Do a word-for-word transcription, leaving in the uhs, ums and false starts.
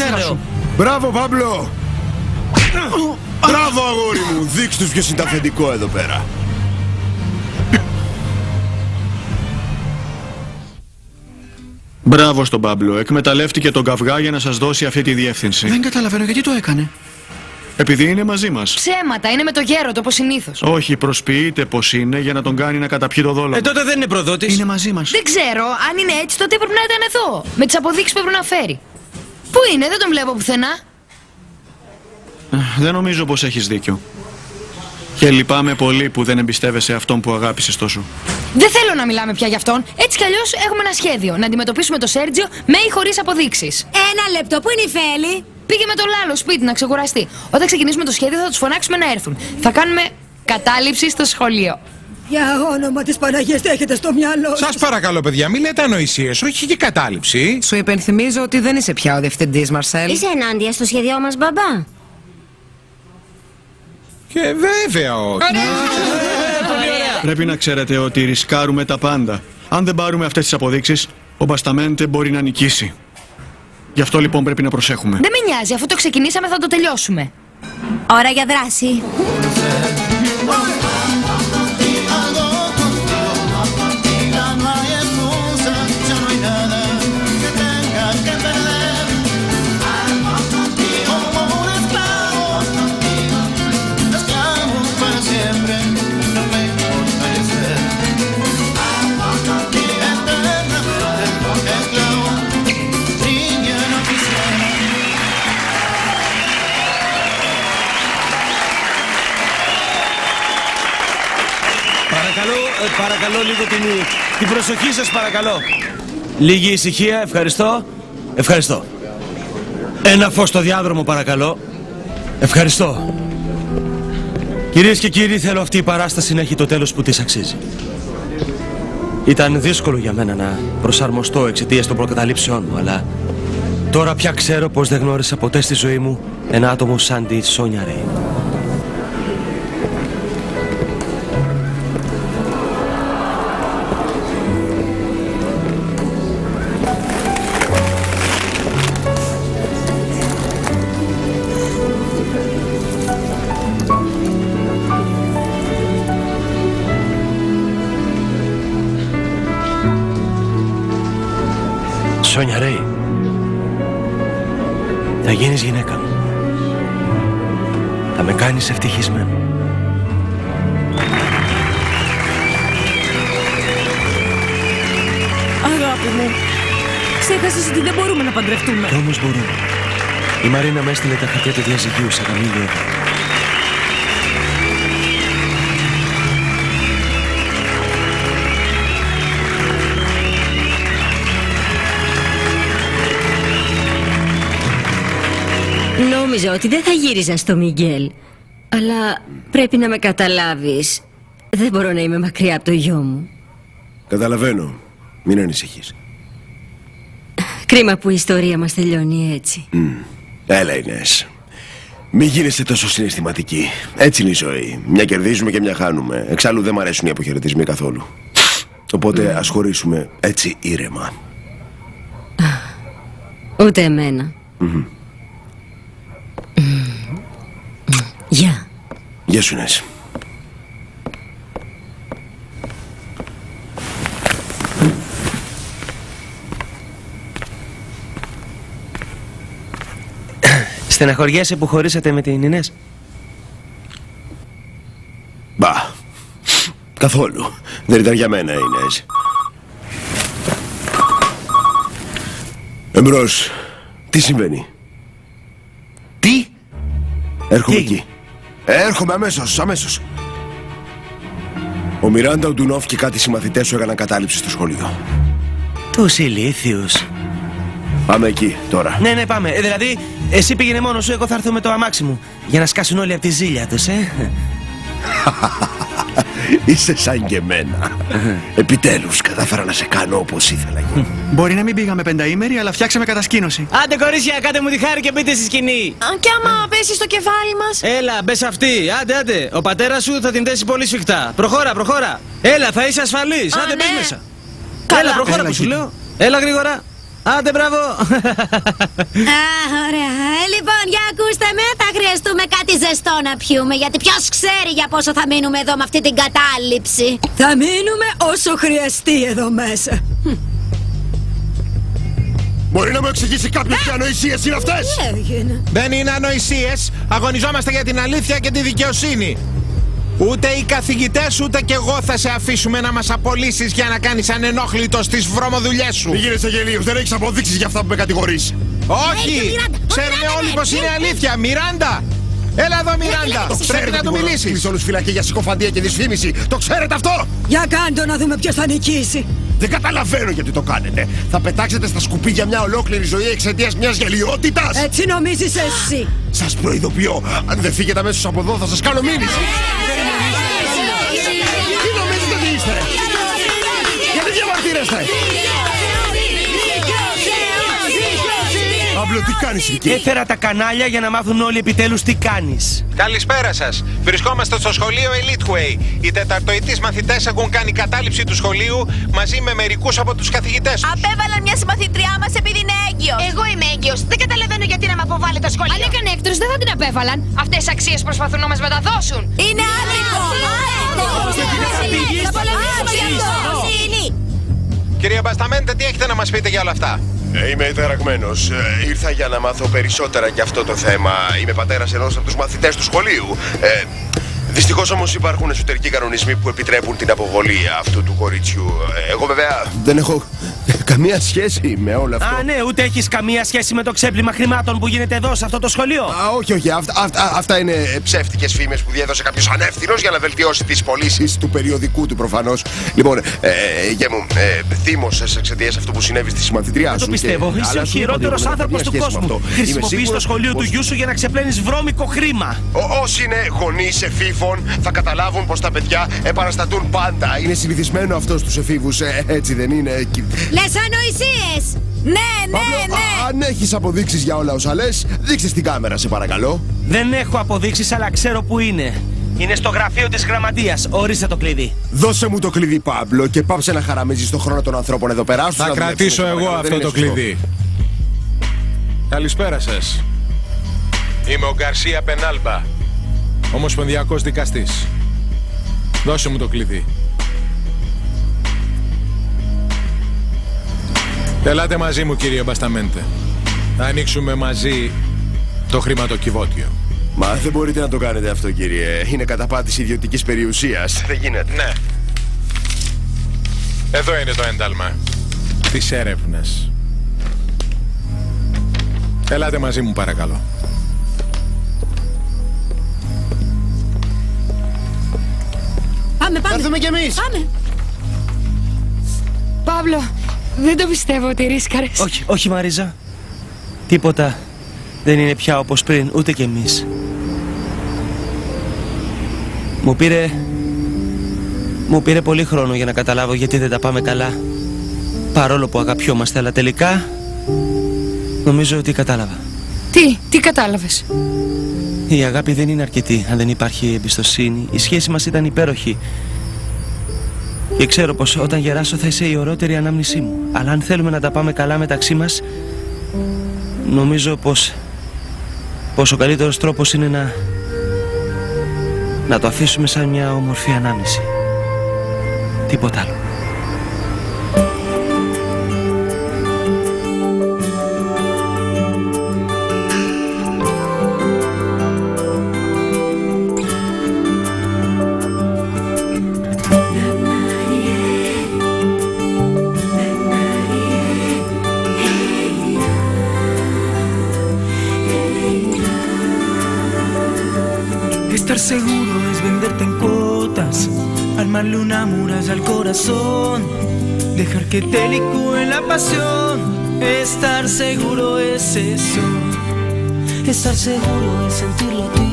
πατέρα σου. Μπράβο, Παύλο! Μπράβο, αγόρι μου! Δείξ' τους ποιος είναι το αφεντικό εδώ πέρα. Μπράβο στον Παύλο. Εκμεταλλεύτηκε τον καυγά για να σας δώσει αυτή τη διεύθυνση. Δεν καταλαβαίνω γιατί το έκανε. Επειδή είναι μαζί μας. Ψέματα, είναι με το γέροντο όπως συνήθως. Όχι, προσποιείται πως είναι για να τον κάνει να καταπιεί το δόλο. Ε, τότε δεν είναι προδότης. Είναι μαζί μας. Δεν ξέρω, αν είναι έτσι τότε έπρεπε να ήταν εδώ. Με τις αποδείξεις που έπρεπε να φέρει. Πού είναι, δεν τον βλέπω πουθενά. Δεν νομίζω πως έχεις δίκιο. Και λυπάμαι πολύ που δεν εμπιστεύεσαι αυτόν που αγάπησες τόσο. Δεν θέλω να μιλάμε πια γι' αυτόν. Έτσι κι αλλιώς έχουμε ένα σχέδιο. Να αντιμετωπίσουμε τον Σέρτζιο με ή χωρίς αποδείξεις. Ένα λεπτό, πού είναι η Φέλη? Πήγε με τον Λάλο σπίτι να ξεκουραστεί. Όταν ξεκινήσουμε το σχέδιο θα τους φωνάξουμε να έρθουν. Θα κάνουμε κατάληψη στο σχολείο. Για όνομα της Παναγίας, τι έχετε στο μυαλό σας? Σας παρακαλώ, παιδιά, μην λέτε ανοησίες, όχι και κατάληψη. Σου υπενθυμίζω ότι δεν είσαι πια ο διευθυντής, Μαρσέλ. Είσαι ενάντια στο σχέδιό μας, μπαμπά? Και βέβαια όχι. Πρέπει να ξέρετε ότι ρισκάρουμε τα πάντα. Αν δεν πάρουμε αυτές τις αποδείξεις, ο Μπασταμέντε μπορεί να νικήσει. Γι' αυτό λοιπόν πρέπει να προσέχουμε. Δεν με νοιάζει, αφού το ξεκινήσαμε θα το τελειώσουμε. Ώρα για δράση. Παρακαλώ λίγο την, την προσοχή σας, παρακαλώ. Λίγη ησυχία, ευχαριστώ. Ευχαριστώ. Ένα φως στο διάδρομο, παρακαλώ. Ευχαριστώ. Κυρίες και κύριοι, θέλω αυτή η παράσταση να έχει το τέλος που της αξίζει. Ήταν δύσκολο για μένα να προσαρμοστώ εξαιτίας των προκαταλήψεών μου, αλλά τώρα πια ξέρω πως δεν γνώρισα ποτέ στη ζωή μου ένα άτομο σαν τη Σόνια Ρέι. Σόνια Ρέι, θα γίνεις γυναίκα μου. Θα με κάνεις ευτυχισμένο. Αγάπη μου, ξέχασες ότι δεν μπορούμε να παντρευτούμε. Κι όμως μπορούμε. Η Μαρίνα με έστειλε τα χαρτιά του διαζυγίου σε καμήλιο. Νόμιζα ότι δεν θα γύριζα στο Μιγγέλ. Αλλά πρέπει να με καταλάβεις. Δεν μπορώ να είμαι μακριά από το γιο μου. Καταλαβαίνω. Μην ανησυχείς. Κρίμα που η ιστορία μας τελειώνει έτσι. Mm. Έλα, Ινές. Μην γίνεστε τόσο συναισθηματικοί. Έτσι είναι η ζωή. Μια κερδίζουμε και μια χάνουμε. Εξάλλου δεν μ' αρέσουν οι αποχαιρετισμοί καθόλου. Οπότε mm. ας χωρίσουμε έτσι ήρεμα. Ούτε εμένα. Mm-hmm. Γεια. Γεια σου, Νες. Στεναχωριέσαι που χωρίσατε με την Ινές? Μπα. Καθόλου. Δεν ήταν για μένα η Ινές. Εμπρός. Τι συμβαίνει? Τι? Έρχομαι Τι? εκεί. Έρχομαι αμέσως, αμέσως. Ο Μιράντα, ο Ντουνόφ και κάτι συμμαθητές σου έκαναν κατάληψη στο σχολείο. Τους ηλίθιους. Πάμε εκεί, τώρα. Ναι, ναι, πάμε. Ε, δηλαδή, εσύ πήγαινε μόνος σου, εγώ θα έρθω με το αμάξι μου. Για να σκάσουν όλοι από τη ζήλια τους, ε. Είσαι σαν και εμένα. Επιτέλους, κατάφερα να σε κάνω όπως ήθελα. Μπορεί να μην πήγαμε πενταήμερη, αλλά φτιάξαμε κατασκήνωση. Άντε, κορίτσια, κάντε μου τη χάρη και μπείτε στη σκηνή. Αν κι άμα πέσει στο κεφάλι μας. Έλα, μπες αυτή. Άντε, άντε. Ο πατέρας σου θα την δέσει πολύ σφιχτά. Προχώρα, προχώρα. Έλα, θα είσαι ασφαλής. Α, Άντε, ναι. μπες μέσα. Καλά. Έλα, προχώρα Έλα, που σου εκεί. λέω. Έλα, γρήγορα. Άντε, μπράβο! Α, ωραία. Ε, λοιπόν, για ακούστε με, θα χρειαστούμε κάτι ζεστό να πιούμε. Γιατί ποιος ξέρει για πόσο θα μείνουμε εδώ με αυτή την κατάληψη. Θα μείνουμε όσο χρειαστεί εδώ μέσα. Μπορεί να μου εξηγήσει κάποιος τι ανοησίες είναι αυτές? Δεν είναι ανοησίες. Αγωνιζόμαστε για την αλήθεια και τη δικαιοσύνη. Ούτε οι καθηγητές ούτε κι εγώ θα σε αφήσουμε να μας απολύσεις για να κάνεις ανενόχλητο στις βρωμοδουλειές σου. Μη γίνεσαι γελίος, δεν έχεις αποδείξεις για αυτά που με κατηγορείς. Όχι! Ξέρουμε όλοι πως είναι αλήθεια. Μιράντα! Έλα εδώ, Μιράντα! Πρέπει να του μιλήσεις. Κλείς όλους φυλακή για συκοφαντία και δυσφήμιση. Το ξέρετε αυτό? Για κάντο να δούμε ποιος θα νικήσει. Δεν καταλαβαίνω γιατί το κάνετε. Θα πετάξετε στα σκουπίδια μια ολόκληρη ζωή εξαιτίας μιας γελιότητας. Έτσι νομίζεις εσύ. Σας προειδοποιώ, αν δεν φύγετε αμέσως από εδώ θα σας κάνω μήνυση. Τι νομίζετε τι είστε? Γιατί διαμαρτύρεστε? Παύλο, τι κάνεις εκεί? Έφερα τα κανάλια για να μάθουν όλοι επιτέλους τι κάνεις. Καλησπέρα σας. Βρισκόμαστε στο σχολείο Eliteway. Οι τεταρτοετής μαθητές έχουν κάνει κατάληψη του σχολείου μαζί με μερικούς από τους καθηγητές τους. Απέβαλαν μια συμμαθητριά μας επειδή είναι έγκυος. Εγώ είμαι έγκυος. Δεν καταλαβαίνω γιατί να με αποβάλει το σχολείο. Αν έκανε έκτρος δεν θα την απέβαλαν. Αυτές τις αξίες προσπαθούν να μας μεταδώσουν. Είναι άδικο. Κυρία Μπασταμέντε, τι έχετε να μας πείτε για όλα αυτά? Ε, είμαι τεραγμένος. Ε, ήρθα για να μάθω περισσότερα για αυτό το θέμα. Είμαι πατέρας ενός από τους μαθητές του σχολείου. Ε, δυστυχώς όμως υπάρχουν εσωτερικοί κανονισμοί που επιτρέπουν την αποβολή αυτού του κοριτσιού. Ε, εγώ βέβαια δεν έχω καμία σχέση με όλο αυτό. Α, ναι, ούτε έχεις καμία σχέση με το ξέπλυμα χρημάτων που γίνεται εδώ σε αυτό το σχολείο. Α, όχι, όχι. Αυτά, αυτά, αυτά είναι ψεύτικες φήμες που διέδωσε κάποιος ανεύθυνος για να βελτιώσει τις πωλήσεις του περιοδικού του προφανώς. Λοιπόν, ε, γε μου, ε, θύμωσες εξαιτίας αυτού που συνέβη στη συμμαθητριά σου. Δεν το πιστεύω. Και... Είσαι ο χειρότερος άνθρωπος του κόσμου. Χρησιμοποιείς το σχολείο του γιού σου για να ξεπλένεις βρώμικο χρήμα. Όσοι είναι γονείς εφήβων θα καταλάβουν πως τα παιδιά επαναστατούν πάντα. Είναι συνηθισμένο αυτό στους εφήβους, ε, έτσι δεν είναι? Λες ανοησίες! Ναι, ναι, Παύλο, ναι! α, αν έχεις αποδείξεις για όλα όσα λες, δείξε στην κάμερα, σε παρακαλώ. Δεν έχω αποδείξεις, αλλά ξέρω που είναι. Είναι στο γραφείο της γραμματείας. Ορίστε το κλειδί. Δώσε μου το κλειδί, Παύλο, και πάψε να χαραμίζεις τον χρόνο των ανθρώπων εδώ πέρα. Θα κρατήσω εγώ αυτό το κλειδί. Καλησπέρα σας. Είμαι ο Γκαρσία Πενάλμπα, ομοσπονδιακός δικαστής. Δώσε μου το κλειδί. Ελάτε μαζί μου, κύριε Μπασταμέντε. Θα ανοίξουμε μαζί το χρηματοκιβώτιο. Μα δεν μπορείτε να το κάνετε αυτό, κύριε. Είναι καταπάτηση ιδιωτικής περιουσίας. Δεν γίνεται. Ναι. Εδώ είναι το ένταλμα της έρευνας. Ελάτε μαζί μου, παρακαλώ. Πάμε, πάμε. Θα έρθουμε κι εμείς. Πάμε. Παύλο, δεν το πιστεύω ότι ρίσκαρες. Όχι, όχι Μαρίζα. Τίποτα δεν είναι πια όπως πριν, ούτε κι εμείς. Μου πήρε... Μου πήρε πολύ χρόνο για να καταλάβω γιατί δεν τα πάμε καλά. Παρόλο που αγαπιόμαστε, αλλά τελικά νομίζω ότι κατάλαβα. Τι, τι κατάλαβες? Η αγάπη δεν είναι αρκετή αν δεν υπάρχει εμπιστοσύνη. Η σχέση μας ήταν υπέροχη. Και ξέρω πως όταν γεράσω θα είσαι η ωραιότερη ανάμνησή μου. Αλλά αν θέλουμε να τα πάμε καλά μεταξύ μας, νομίζω πως, πως ο καλύτερος τρόπος είναι να, να το αφήσουμε σαν μια όμορφη ανάμνηση. Τίποτα άλλο. Estar seguro es venderte en cuotas, armarle una muralla al corazón, dejar que te licúe la pasión. Estar seguro es eso, estar seguro es sentir latir